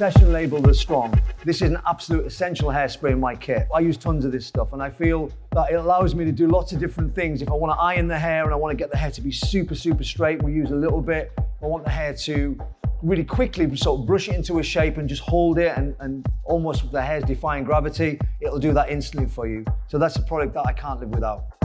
session labeled as strong. This is an absolute essential hairspray in my kit. I use tons of this stuff and I feel that it allows me to do lots of different things. If I want to iron the hair and I want to get the hair to be super, super straight, we use a little bit. If I want the hair to really quickly sort of brush it into a shape and just hold it and almost the hair's defying gravity, it'll do that instantly for you. So that's a product that I can't live without.